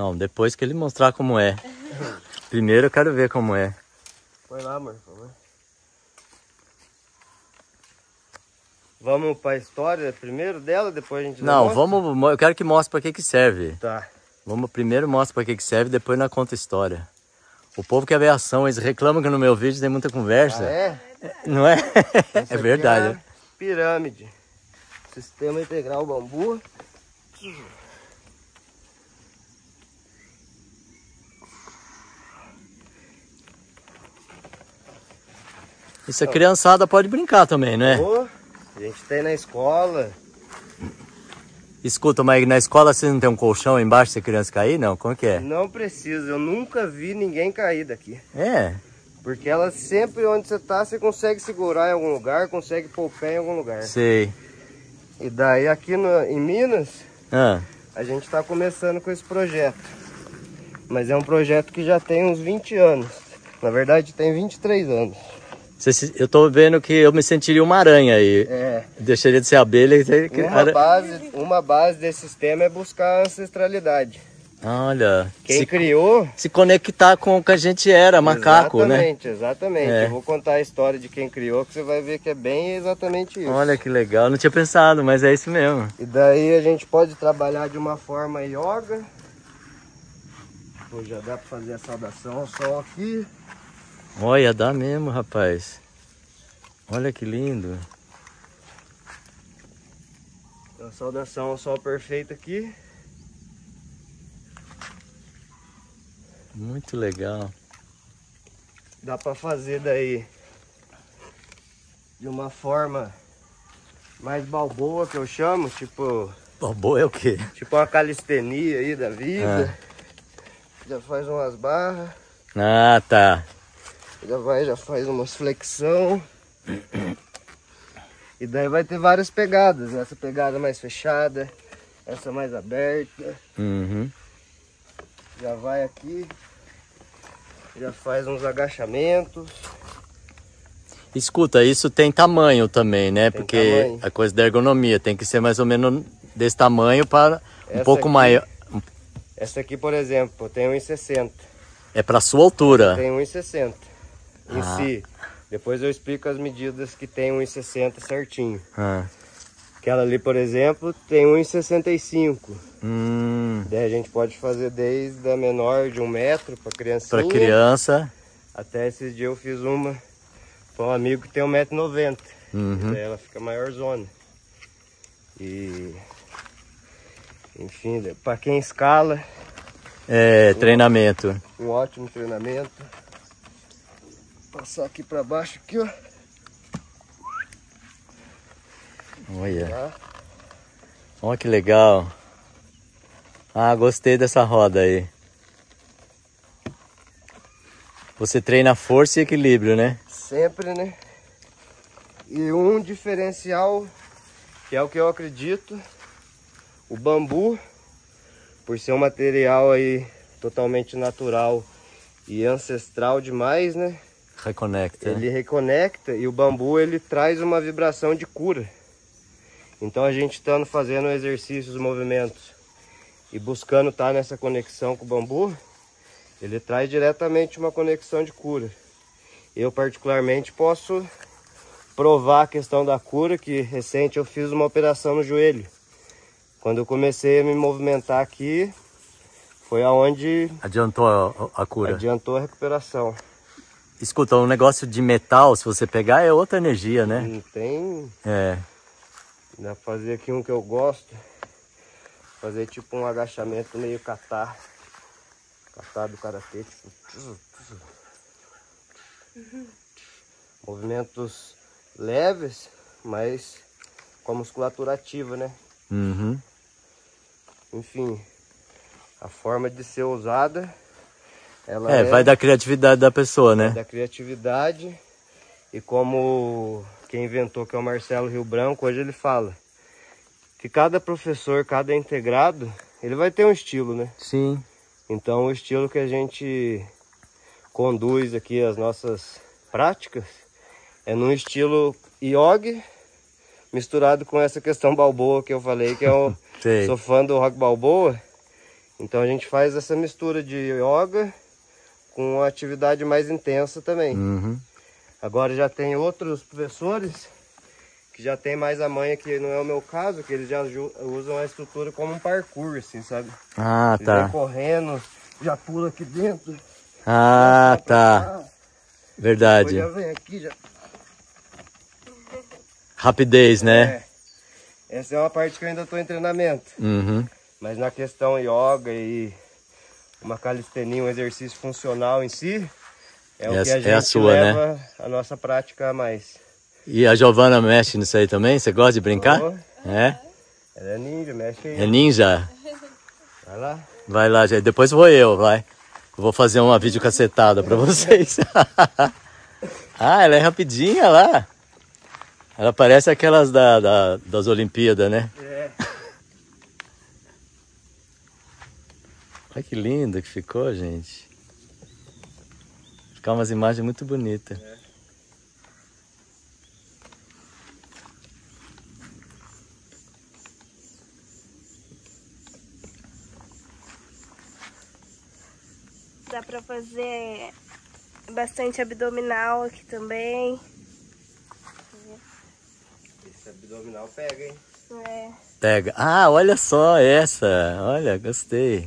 Não, depois que ele mostrar como é. Primeiro eu quero ver como é. Põe lá, amor, por favor. Vamos para a história primeiro dela, depois a gente Não, demonstra? vamos. Eu quero que mostre para que serve. Tá. Vamos primeiro mostra para que serve, depois nós conta a história. O povo quer ver ação, eles reclamam que no meu vídeo tem muita conversa. Ah, é? Não é? Essa É verdade. aqui é a pirâmide. Sistema integral bambu. Isso a criançada pode brincar também, não é? Oh, a gente tem na escola. Escuta, mas na escola você não tem um colchão embaixo se a criança cair? Não, como que é? Não precisa, eu nunca vi ninguém cair daqui. É? Porque ela sempre onde você tá, você consegue segurar em algum lugar, consegue pôr o pé em algum lugar. Sei. E daí aqui em Minas, Ah, a gente tá começando com esse projeto. Mas é um projeto que já tem uns 20 anos. Na verdade tem 23 anos. eu tô vendo que eu me sentiria uma aranha aí. É. Deixaria de ser abelha e ser... Uma base desse sistema é buscar a ancestralidade. Olha, Quem criou... se conectar com o que a gente era, macaco, exatamente, né? Exatamente, É. Eu vou contar a história de quem criou, que você vai ver que é bem exatamente isso. Olha que legal, não tinha pensado, mas é isso mesmo. E daí a gente pode trabalhar de uma forma yoga. Pô, já dá para fazer a saudação ao sol aqui. Olha, dá mesmo, rapaz. Olha que lindo. A saudação ao sol perfeito aqui. Muito legal. Dá para fazer daí de uma forma mais balboa, que eu chamo, tipo Boa é o quê? uma calistenia aí da vida. Já faz umas barras, Ah, tá. já faz umas flexão. E daí vai ter várias pegadas, essa pegada mais fechada, essa mais aberta. Uhum. Já vai aqui, já faz uns agachamentos. Escuta, isso tem tamanho também, né? Tem Porque tamanho. a coisa da ergonomia tem que ser mais ou menos desse tamanho para um Essa pouco aqui- maior. Essa aqui, por exemplo, tem 1,60. É para sua altura. Tem 1,60 em Ah. si. Depois eu explico as medidas que tem 1,60 certinho. Ah. Aquela ali, por exemplo, tem 1,65. Daí a gente pode fazer desde a menor de 1 metro para criancinha. Para criança. Até esses dias eu fiz uma para um amigo que tem 1,90 m. Uhum. Daí ela fica maior zona. E enfim, para quem escala, É, treinamento. um ótimo treinamento. Passar aqui para baixo aqui, ó. Olha. Tá? Olha que legal. Ah, gostei dessa roda aí. Você treina força e equilíbrio, né? Sempre, né? E um diferencial, que é o que eu acredito, o bambu, por ser um material aí totalmente natural e ancestral demais, né? Reconecta. Ele reconecta e o bambu ele traz uma vibração de cura. Então a gente estando fazendo exercícios, movimentos e buscando estar nessa conexão com o bambu, ele traz diretamente uma conexão de cura. Eu particularmente posso provar a questão da cura, que recente eu fiz uma operação no joelho. Quando eu comecei a me movimentar aqui, foi aonde Adiantou a cura. adiantou a recuperação. Escuta, um negócio de metal, se você pegar, é outra energia, né? Não tem... É. Dá pra fazer aqui um que eu gosto. Fazer tipo um agachamento meio kata. Kata do karatê. Tipo... Movimentos leves, mas com a musculatura ativa, né? Uhum. Enfim, a forma de ser usada, ela é Vai da criatividade da pessoa, né? da criatividade. E como quem inventou, que é o Marcelo Rio Branco, hoje ele fala que cada professor, cada integrado, ele vai ter um estilo, né? Sim. Então o estilo que a gente conduz aqui as nossas práticas é num estilo yoga misturado com essa questão balboa que eu falei, que é o Sei. sou fã do rock balboa. Então a gente faz essa mistura de yoga com uma atividade mais intensa também. Uhum. Agora já tem outros professores que já tem mais a manha, que não é o meu caso, que eles já usam a estrutura como um parkour, assim, sabe? Ah, Eles tá. vêm correndo, já pula aqui dentro. Ah, já tá. Verdade. Já vem aqui, já... Rapidez, né? Essa é uma parte que eu ainda estou em treinamento. Uhum. Mas na questão yoga e uma calistenia, um exercício funcional em si, é o que a gente sua, leva, né? a nossa prática a mais. E a Giovana mexe nisso aí também? Você gosta de brincar? Oh, É? ela é ninja, mexe aí. É ninja? Vai lá. Vai lá, gente. Depois vou eu, vai. Eu vou fazer uma videocacetada pra vocês. Ah, ela é rapidinha lá. Ela parece aquelas das Olimpíadas, né? É. Olha que lindo que ficou, gente. Ficar umas imagens muito bonitas. Dá pra fazer bastante abdominal aqui também. Esse abdominal pega, hein? É. Pega. Ah, olha só essa. Olha, gostei.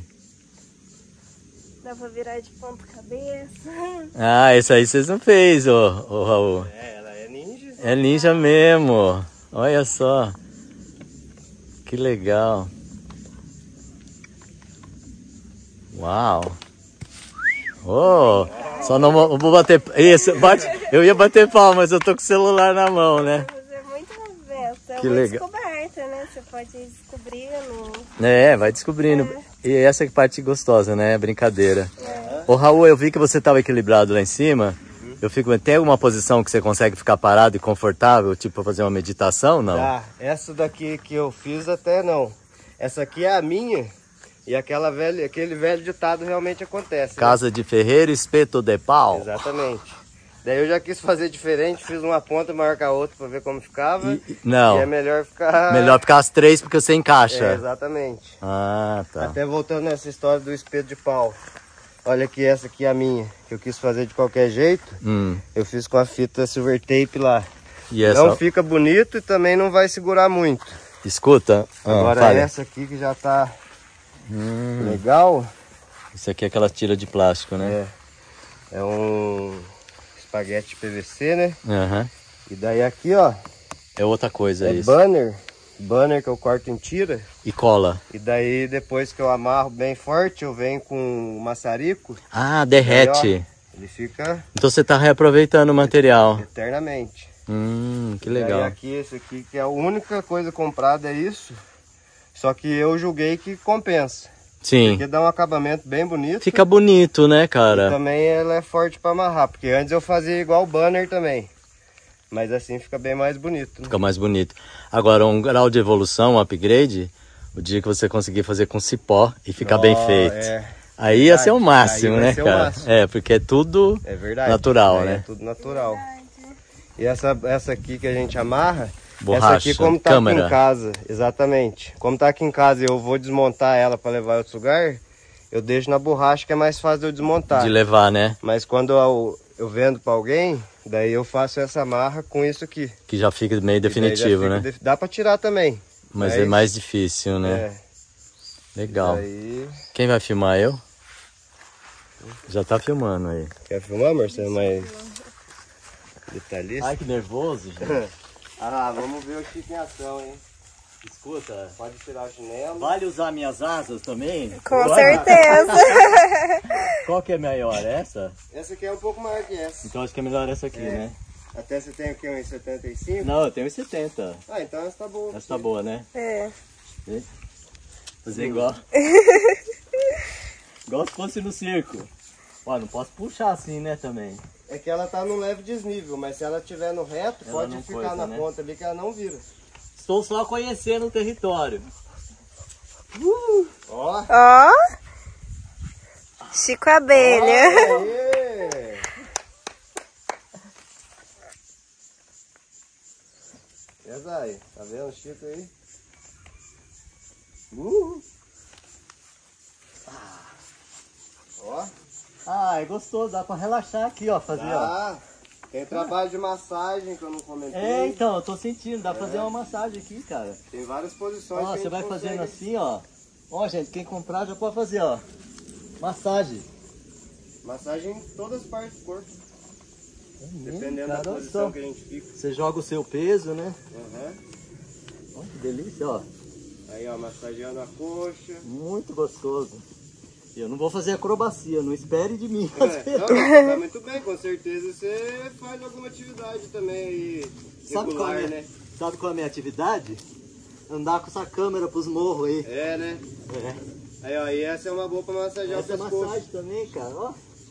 Dá pra virar de ponta cabeça. Ah, esse aí vocês não fez, ô Raul. É, ela é ninja. É ninja mesmo. Olha só. Que legal. Uau. Oh, só não vou bater... Isso, bate... Eu ia bater palma, mas eu tô com o celular na mão, né? Mas é muito movimento, é Que uma legal. descoberta, né? Você pode ir descobrindo. É, vai descobrindo. E essa é a parte gostosa, né? Brincadeira. Ô Raul, eu vi que você tava equilibrado lá em cima. Eu fico... Tem alguma posição que você consegue ficar parado e confortável, tipo fazer uma meditação, não? Tá, essa daqui que eu fiz até não. Essa aqui é a minha. E aquele velho ditado realmente acontece. Casa de ferreiro, espeto de pau. Exatamente. Daí eu já quis fazer diferente, fiz uma ponta maior que a outra para ver como ficava. Não. E é melhor ficar... Melhor ficar as três porque você encaixa. É, exatamente. Ah, tá. Até voltando nessa história do espeto de pau. Olha aqui, essa aqui é a minha, que eu quis fazer de qualquer jeito. Eu fiz com a fita silver tape lá. E essa... Não fica bonito e também não vai segurar muito. Escuta. Agora fale. essa aqui que já tá legal. Isso aqui é aquela tira de plástico, né? É um espaguete PVC, né? Aham. E daí aqui, ó, É outra coisa isso. Banner que eu corto em tira. E cola. E daí depois que eu amarro bem forte, eu venho com o maçarico. Ah, derrete. Daí, ó, ele fica Então você tá reaproveitando o material. eternamente. Que legal. E aí aqui, esse aqui, que é a única coisa comprada, é isso. Só que eu julguei que compensa. Sim. Porque dá um acabamento bem bonito. Fica bonito, né, E cara? também ela é forte para amarrar. Porque antes eu fazia igual o banner também. Mas assim fica bem mais bonito. Né? Fica mais bonito. Agora, um grau de evolução, um upgrade, o dia que você conseguir fazer com cipó e ficar bem feito. Aí ia ser o máximo, né, cara? Máximo. É, porque é tudo natural, né? É tudo natural. E essa aqui que a gente amarra, borracha, essa aqui como tá aqui em casa, exatamente. Como tá aqui em casa e eu vou desmontar ela para levar em outro lugar, eu deixo na borracha que é mais fácil de eu desmontar. De levar, né? Mas quando eu vendo para alguém, daí eu faço essa amarra com isso aqui. Que já fica meio definitivo, né? Dá para tirar também. Mas é mais difícil, né? Legal. Aí... Quem vai filmar? Eu? Já tá filmando aí. Quer filmar, Marcelo? Mais detalhista? Ai, que nervoso, gente. Ah, vamos ver o Chico em ação, hein? Escuta, pode tirar o chinelo. Vale usar minhas asas também? Com certeza. Qual que é melhor, essa? Essa aqui é um pouco maior que essa. Então acho que é melhor essa aqui, né? Até você tem aqui uns 75? Não, eu tenho uns 70. Ah, então essa tá boa. Essa tá boa, né? É. Fazer igual. Igual se fosse no circo. Ó, não posso puxar assim, né, também. É que ela tá no leve desnível, mas se ela estiver no reto, ela pode ficar na ponta ali que ela não vira. Estou só conhecendo o território. Ó! Ó! Chico Abelha. Aê! Essa aí, tá vendo o Chico aí? Ó. Ah, é gostoso, dá pra relaxar aqui, ó, fazer, ó. Ah, tem trabalho de massagem que eu não comentei. É, então, eu tô sentindo, dá pra fazer uma massagem aqui, cara. Tem várias posições Ó, que a você gente vai consegue. fazendo assim, ó. Ó, gente, quem comprar já pode fazer, ó. Massagem. Massagem em todas as partes do corpo. Dependendo cara, da olha posição só. que a gente fica. Você joga o seu peso, né? Aham. Ó, que delícia, ó. Aí, ó, massageando a coxa. Muito gostoso. Eu não vou fazer acrobacia, não espere de mim. Não, mas tá muito bem, com certeza você faz alguma atividade também aí regular, né? Sabe qual é a minha atividade? Andar com essa câmera pros morros aí. É, né? É. Aí, ó, e essa é uma boa pra massagear Essa o pescoço. massagem também, cara, ó.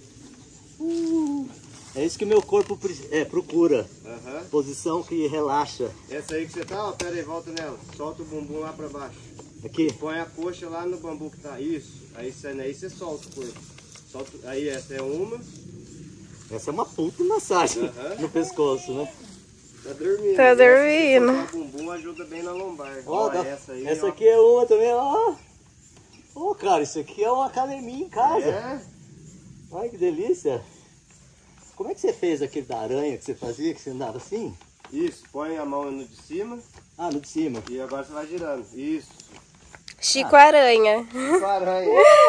É isso que meu corpo procura. Aham. Posição que relaxa. Essa aí que você tá, ó, pera aí, volta nela. Solta o bumbum lá pra baixo. Aqui. Põe a coxa lá no bambu que tá. Isso. Aí você solta o corpo. Solta, aí essa é uma. Essa é uma puta massagem no pescoço, né? Tá dormindo. Tá dormindo. Soltar o bumbum ajuda bem na lombar. Ó, essa aí, essa ó. aqui é uma também, ó. Ô, cara, isso aqui é uma academia em casa. É? Olha que delícia. Como é que você fez aquele da aranha que você fazia, que você andava assim? Isso, põe a mão no de cima Ah, no de cima. e agora você vai girando. Isso. Chico Aranha. Aranha.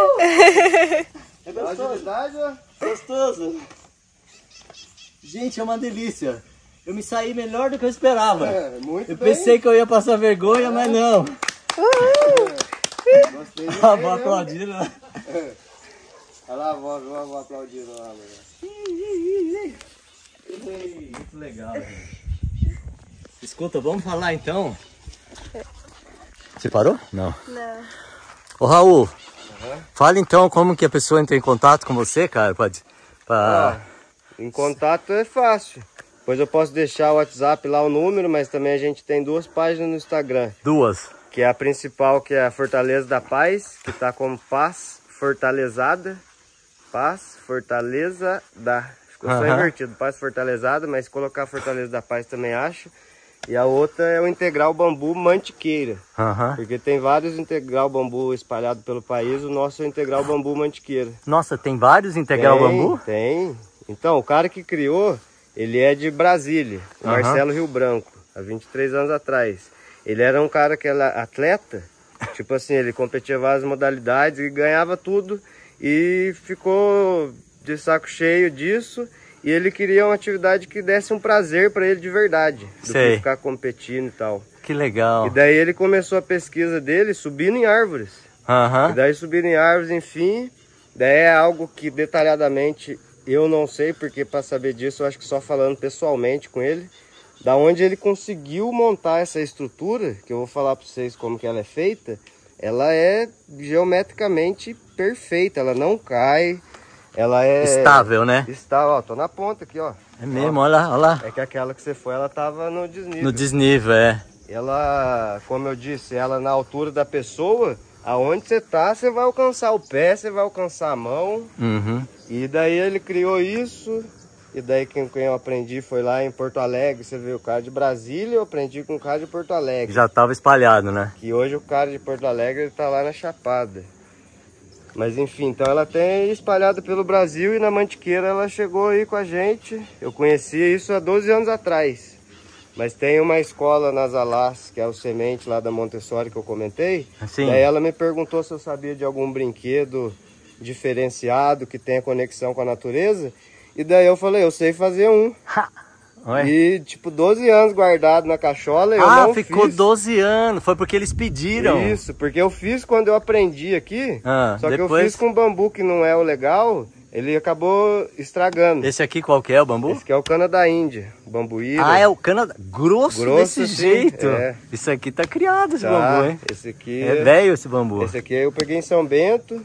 É Dá agilidade, ó. Gostoso. Gente, é uma delícia. Eu me saí melhor do que eu esperava. É, muito Eu bem. pensei que eu ia passar vergonha, mas não. Gostei de Ah, ver, vou né? aplaudir, né? Olha lá, vou aplaudindo lá, mano. Muito legal, gente. Escuta, vamos falar então. Você parou? Não. Não. Ô Raul, fala então como que a pessoa entra em contato com você, cara. Em contato é fácil. Depois eu posso deixar o WhatsApp lá, o número, mas também a gente tem 2 páginas no Instagram. Duas. Que é a principal, que é a Fortaleza da Paz, que tá como Paz Fortalezada. Paz Fortaleza da... Ficou só invertido, Paz Fortalezada, mas se colocar Fortaleza da Paz também acha. E a outra é o Integral Bambu Mantiqueira. Porque tem vários Integral Bambu espalhados pelo país, o nosso é o Integral Bambu Mantiqueira. Nossa, tem vários Integral Bambu? Tem. Então, o cara que criou, ele é de Brasília, o Marcelo Rio Branco, há 23 anos atrás. Ele era um cara que era atleta, tipo assim, ele competia várias modalidades e ganhava tudo e ficou de saco cheio disso. E ele queria uma atividade que desse um prazer para ele de verdade, do que ficar competindo e tal. Que legal. E daí ele começou a pesquisa dele subindo em árvores. E daí subindo em árvores, enfim, daí é algo que detalhadamente eu não sei, porque para saber disso eu acho que só falando pessoalmente com ele, da onde ele conseguiu montar essa estrutura, que eu vou falar para vocês como que ela é feita, ela é geometricamente perfeita, ela não cai. Ela é estável, né? Estável, ó, tô na ponta aqui, ó. É mesmo, olha lá, olha lá. É que aquela que você foi, ela tava no desnível. No desnível, é. Ela, como eu disse, ela na altura da pessoa, aonde você tá, você vai alcançar o pé, você vai alcançar a mão. E daí ele criou isso, e daí quem eu aprendi foi lá em Porto Alegre, você vê o cara de Brasília, eu aprendi com o cara de Porto Alegre. Já tava espalhado, né? Que hoje o cara de Porto Alegre ele tá lá na Chapada. Mas enfim, então ela tem espalhado pelo Brasil e na Mantiqueira ela chegou aí com a gente. Eu conhecia isso há 12 anos atrás. Mas tem uma escola nas Alás, que é o Semente lá da Montessori que eu comentei. Sim. Daí ela me perguntou se eu sabia de algum brinquedo diferenciado que tenha conexão com a natureza. E daí eu falei, eu sei fazer um. E tipo 12 anos guardado na cachola, eu não fiz. Ficou 12 anos, foi porque eles pediram. Isso, porque eu fiz quando eu aprendi aqui, só que depois... eu fiz com bambu que não é o legal, ele acabou estragando. Esse aqui qual que é o bambu? Esse aqui é o cana da Índia, bambuíra. Ah, é o cana grosso desse sim, jeito. É. Isso aqui tá criado, esse bambu, hein? Esse aqui é velho esse bambu. Esse aqui eu peguei em São Bento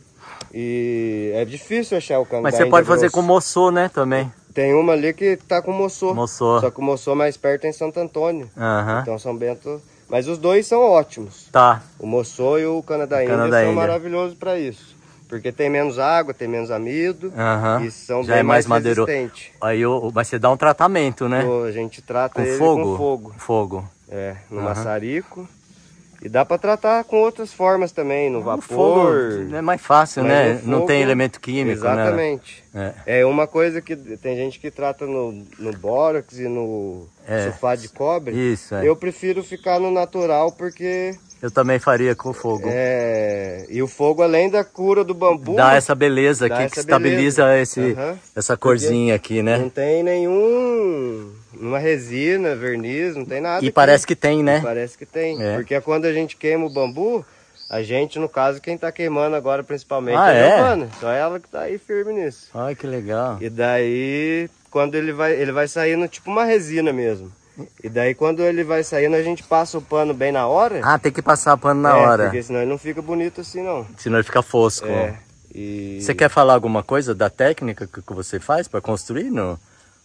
e é difícil achar o cana da Índia. Mas você pode fazer grosso. com moçô, né, também? Tem uma ali que tá com moçô. Só que o moçô mais perto é em Santo Antônio. Então São Bento... Mas os dois são ótimos. O moçô e o cana da Índia são maravilhosos para isso. Porque tem menos água, tem menos amido. E são já bem é mais madeiroso. resistentes. Aí mas você dá um tratamento, né? A gente trata com ele fogo? com fogo. Fogo. É, no maçarico. E dá para tratar com outras formas também, no vapor. Fogo é mais fácil, né? Fogo, não tem elemento químico, exatamente. né? É uma coisa que tem gente que trata no bórax e no sulfato de cobre. Isso, Eu prefiro ficar no natural porque... Eu também faria com o fogo. E o fogo, além da cura do bambu... Dá essa beleza aqui, que estabiliza essa corzinha aqui, né? Não tem nenhuma resina, verniz, não tem nada. E parece que tem, né? Parece que tem. Porque quando a gente queima o bambu, a gente, no caso, quem tá queimando agora principalmente é a Giovana. Só ela que tá aí firme nisso. Ai, que legal. E daí, quando ele vai saindo tipo uma resina mesmo. E daí quando ele vai saindo, a gente passa o pano bem na hora. Ah, tem que passar o pano na hora. Porque senão ele não fica bonito assim, não. Senão ele fica fosco. Você quer falar alguma coisa da técnica que você faz para construir? Não?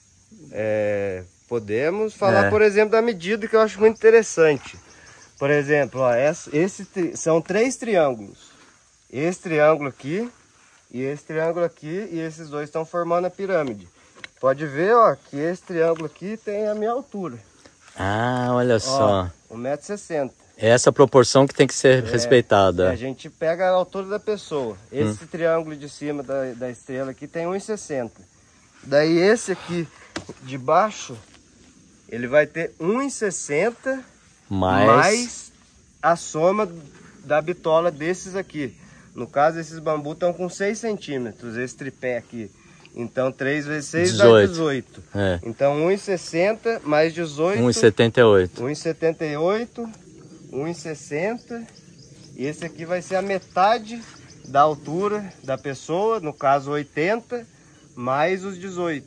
Podemos falar, por exemplo, da medida, que eu acho muito interessante. Por exemplo, ó, são 3 triângulos. Esse triângulo aqui, e esse triângulo aqui, e esses dois estão formando a pirâmide. Pode ver, ó, que esse triângulo aqui tem a minha altura. Ah, olha só. 1,60 m. É essa proporção que tem que ser respeitada. A gente pega a altura da pessoa. Esse triângulo de cima da estrela aqui tem 1,60 m. Daí esse aqui de baixo, ele vai ter 1,60 m mais a soma da bitola desses aqui. No caso, esses bambus estão com 6 centímetros, esse tripé aqui. Então 3 vezes 6 dá 18. Então 1,60 mais 18. 1,78. 1,78, 1,60. E esse aqui vai ser a metade da altura da pessoa, no caso 80, mais os 18,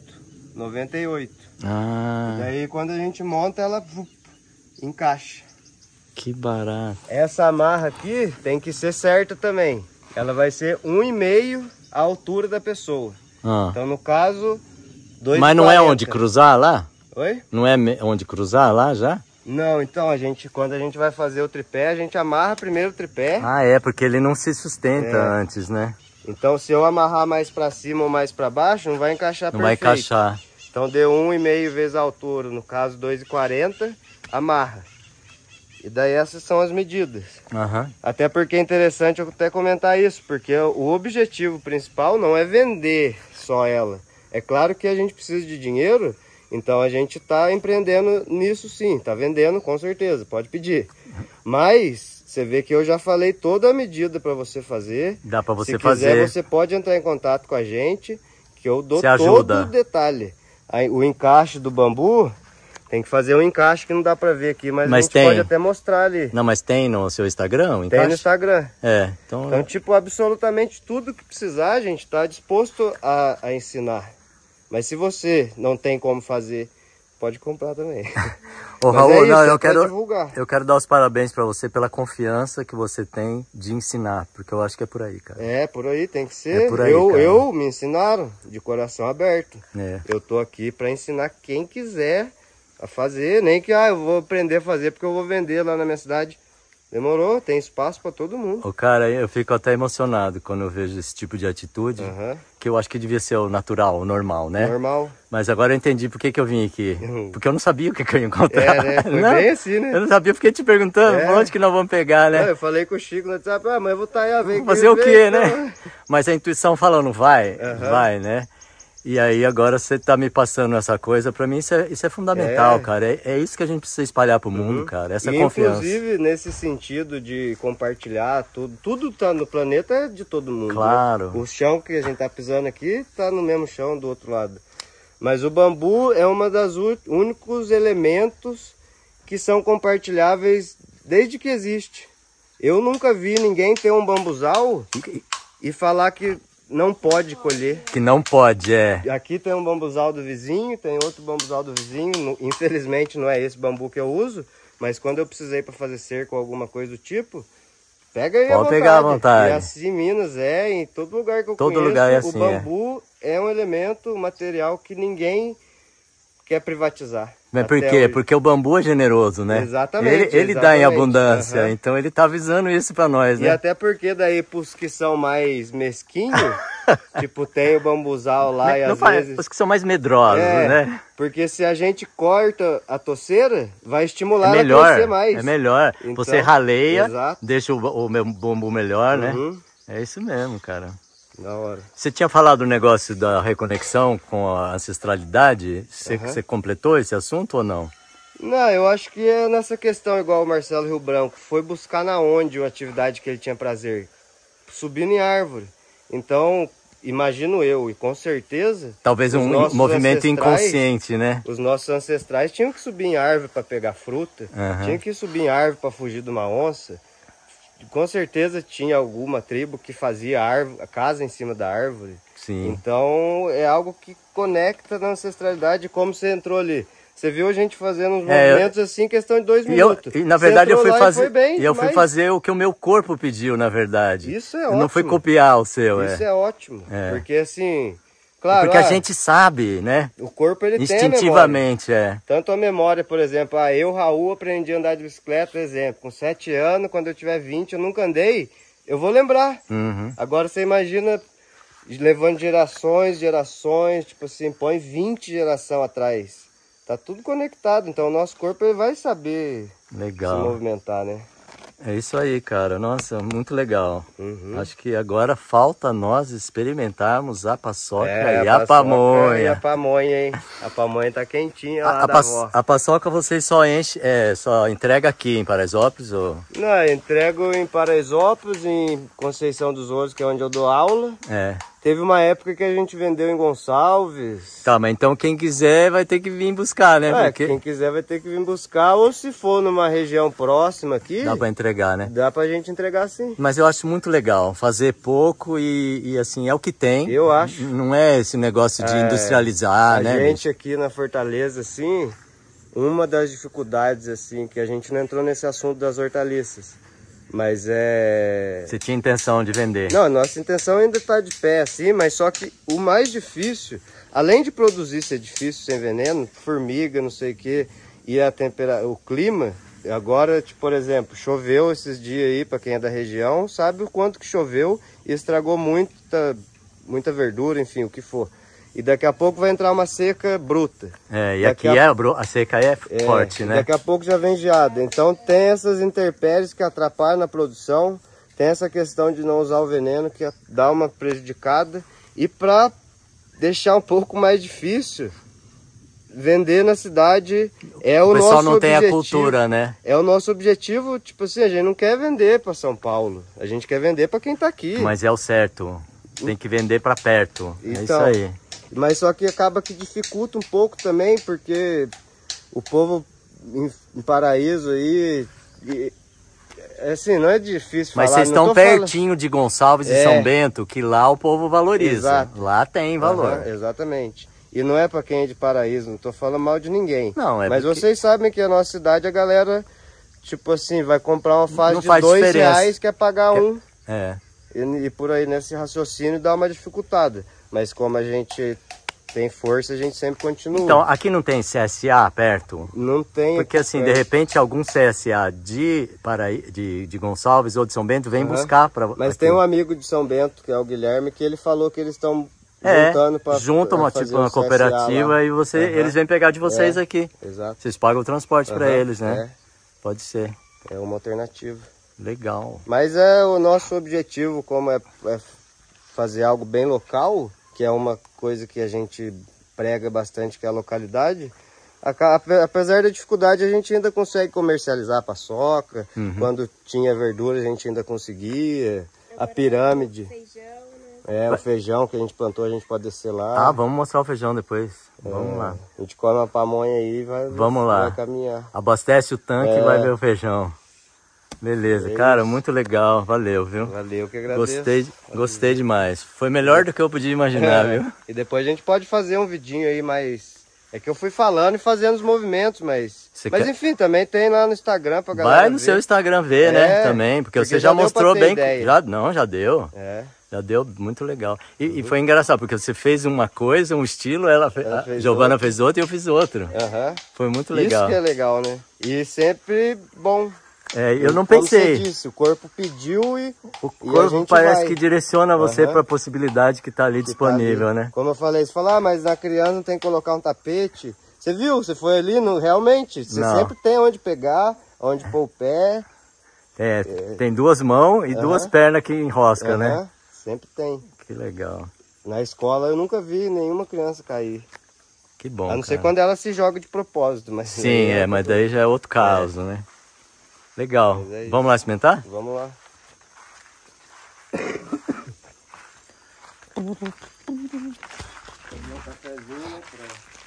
98. Ah. E daí quando a gente monta, ela encaixa. Que barato. Essa amarra aqui tem que ser certa também. Ela vai ser 1,5 a altura da pessoa. Então, no caso, 2,40. Mas não é onde cruzar lá? Oi? Não é onde cruzar lá já? Não, então, quando a gente vai fazer o tripé, a gente amarra primeiro o tripé. Ah, porque ele não se sustenta antes, né? Então, se eu amarrar mais pra cima ou mais pra baixo, não vai encaixar perfeito. Não vai encaixar. Então, deu 1,5 vezes a altura, no caso 2,40, amarra. E daí essas são as medidas. Até porque é interessante eu até comentar isso, porque o objetivo principal não é vender só ela. É claro que a gente precisa de dinheiro, então a gente está empreendendo nisso sim, está vendendo com certeza, pode pedir. Mas você vê que eu já falei toda a medida para você fazer. Dá para você fazer. Se quiser, você pode entrar em contato com a gente, que eu dou todo o detalhe. Aí, o encaixe do bambu... Tem que fazer um encaixe que não dá pra ver aqui, mas a gente pode até mostrar ali. Não, mas tem no seu Instagram? Tem no Instagram. Então, tipo, absolutamente tudo que precisar, a gente tá disposto a ensinar. Mas se você não tem como fazer, pode comprar também. Ô, Raul, eu quero dar os parabéns pra você pela confiança que você tem de ensinar, porque eu acho que é por aí, cara. Por aí, tem que ser. Por aí, eu me ensinaram de coração aberto. Eu tô aqui pra ensinar quem quiser a fazer, nem que eu vou aprender a fazer porque eu vou vender lá na minha cidade. Demorou, tem espaço para todo mundo. O cara, eu fico até emocionado quando eu vejo esse tipo de atitude, que eu acho que devia ser o natural, o normal, né? Normal. Mas agora eu entendi por que eu vim aqui. Porque eu não sabia o que eu ia encontrar. Né? Foi bem assim, né? Eu não sabia, fiquei te perguntando, onde que nós vamos pegar, né? Eu falei com o Chico no WhatsApp, mas eu vou estar aí, vem fazer o quê, né? Mas a intuição falando, vai, né? E aí agora você tá me passando essa coisa, pra mim isso é fundamental, cara. É isso que a gente precisa espalhar pro mundo, cara, essa confiança. Inclusive nesse sentido de compartilhar tudo tá no planeta é de todo mundo. Claro. Né? O chão que a gente tá pisando aqui tá no mesmo chão do outro lado. Mas o bambu é uma das únicos elementos que são compartilháveis desde que existe. Eu nunca vi ninguém ter um bambuzal e falar que não pode colher. Que não pode, Aqui tem um bambuzal do vizinho, tem outro bambuzal do vizinho. Infelizmente não é esse bambu que eu uso, mas quando eu precisei para fazer cerco ou alguma coisa do tipo, pega aí pode pegar à vontade. E assim em Minas em todo lugar que eu todo conheço, lugar é assim, o bambu é um elemento, um material que ninguém quer privatizar. Mas por Até quê? hoje. Porque o bambu é generoso, né? Exatamente. Ele dá em exatamente. abundância, Aham. então ele tá avisando isso pra nós, E né? até porque daí pros que são mais mesquinhos, tipo, tem o bambuzal lá e Não às faz- vezes... Os que são mais medrosos, né? Porque se a gente corta a toceira, vai estimular É ela a melhor, crescer mais. é melhor. Então, Você raleia, exato. deixa o meu bambu melhor, né? Uhum. É isso mesmo, cara. Da hora. Você tinha falado do negócio da reconexão com a ancestralidade. Você completou esse assunto ou não? Não, eu acho que é nessa questão, igual o Marcelo Rio Branco, foi buscar na onde uma atividade que ele tinha prazer, subindo em árvore. Então, imagino eu, e com certeza... Talvez os um nossos movimento ancestrais- inconsciente, né? Os nossos ancestrais tinham que subir em árvore para pegar fruta, Aham. tinham que subir em árvore para fugir de uma onça. Com certeza tinha alguma tribo que fazia a casa em cima da árvore. Sim. Então é algo que conecta na ancestralidade, como você entrou ali. Você viu a gente fazendo uns movimentos assim em questão de 2 minutos. E na Você verdade eu entrou fui lá e fazer, foi bem, eu fui mas fazer o que o meu corpo pediu, na verdade. Isso é Eu ótimo. não fui copiar o seu, Isso é ótimo, É. porque assim, claro, Porque a gente sabe, né? o corpo ele tem a memória. Instintivamente, é. Tanto a memória, por exemplo, eu, Raul, aprendi a andar de bicicleta, exemplo, com 7 anos, quando eu tiver 20, eu nunca andei, eu vou lembrar. Uhum. Agora você imagina levando gerações, tipo assim, põe 20 gerações atrás. Tá tudo conectado, então o nosso corpo ele vai saber se Legal. movimentar, né? É isso aí, cara. Nossa, muito legal. Uhum. Acho que agora falta nós experimentarmos a paçoca e a a pamonha. E a pamonha, hein? A pamonha tá quentinha lá da avó. A paçoca vocês só só entrega aqui em Paraisópolis ou... Não, eu entrego em Paraisópolis, em Conceição dos Ouros, que é onde eu dou aula. É. Teve uma época que a gente vendeu em Gonçalves. Tá, mas então quem quiser vai ter que vir buscar, né? Porque Quem quiser vai ter que vir buscar, ou se for numa região próxima aqui, dá pra entregar, né? dá pra gente entregar sim. Mas eu acho muito legal fazer pouco e assim, é o que tem. Eu acho. Não é esse negócio de industrializar, A né? gente aqui na Fortaleza, assim, uma das dificuldades, assim, que a gente não entrou nesse assunto das hortaliças, mas Você tinha intenção de vender. Não, nossa intenção ainda está de pé, assim, mas só que o mais difícil, além de produzir ser difícil, sem veneno, formiga, não sei o que, e a o clima, agora, tipo, por exemplo, choveu esses dias aí, para quem é da região, sabe o quanto que choveu e estragou muita verdura, enfim, o que for. E daqui a pouco vai entrar uma seca bruta. E Daqui aqui a a seca é forte, né? Daqui a pouco já vem geada. Então tem essas intempéries que atrapalham na produção. Tem essa questão de não usar o veneno que dá uma prejudicada. E para deixar um pouco mais difícil, vender na cidade é o nosso objetivo. O pessoal não tem a cultura, né? É o nosso objetivo, tipo assim, a gente não quer vender para São Paulo. A gente quer vender para quem está aqui. Mas é o certo. Tem que vender para perto. Então, é isso aí. Mas só que acaba que dificulta um pouco também, porque o povo em Paraíso aí, assim, não é difícil Mas falar. vocês estão pertinho de Gonçalves e São Bento, que lá o povo valoriza. Exato. Lá tem valor. Aham, exatamente. E não é para quem é de Paraíso, não tô falando mal de ninguém. Não, mas porque... vocês sabem que a nossa cidade, a galera, tipo assim, vai comprar uma fase não de faz R$2, quer pagar um. É. E por aí nesse raciocínio dá uma dificultada. Mas como a gente tem força, a gente sempre continua. Então, aqui não tem CSA perto? Não tem. Porque assim, de repente, algum CSA de Gonçalves ou de São Bento vem buscar para... Mas tem um amigo de São Bento, que é o Guilherme, que ele falou que eles estão juntando para fazer uma cooperativa e eles vêm pegar de vocês aqui. Exato. Vocês pagam o transporte para eles, né? Pode ser. É uma alternativa. Legal. Mas é o nosso objetivo, como é fazer algo bem local, que é uma coisa que a gente prega bastante, que é a localidade. Apesar da dificuldade, a gente ainda consegue comercializar a paçoca. Quando tinha verdura, a gente ainda conseguia. A pirâmide. Feijão, né? O feijão que a gente plantou, a gente pode descer lá. Ah, vamos mostrar o feijão depois. Vamos lá. A gente come a pamonha aí e vai caminhar. Abastece o tanque e vai ver o feijão. Beleza, cara, muito legal. Valeu, viu? Valeu, que agradeço. Gostei demais. Foi melhor do que eu podia imaginar, viu? E depois a gente pode fazer um vidinho aí mais... É que eu fui falando e fazendo os movimentos, mas enfim, também tem lá no Instagram pra galera Vai no seu Instagram ver, né? Também, porque você já mostrou bem... Já deu. Já deu muito legal. E foi engraçado, porque você fez uma coisa, um estilo, a Giovana fez outro e eu fiz outro. Foi muito legal. Isso que é legal, né? E sempre bom. Eu não pensei. Como você disse, o corpo pediu e o corpo parece vai. Que direciona você para a possibilidade que está ali disponível, tá ali. né? Como eu falei, você fala, mas na criança não tem que colocar um tapete. Você viu? Você foi ali, realmente, você sempre tem onde pegar, onde pôr o pé. Tem 2 mãos e 2 pernas que enrosca, né? Sempre tem. Que legal. Na escola eu nunca vi nenhuma criança cair. Que bom, a não ser quando ela se joga de propósito. Mas sim, mas daí já é outro caso, né? Legal. Vamos lá experimentar? Vamos lá. Peguei um cafezinho, né?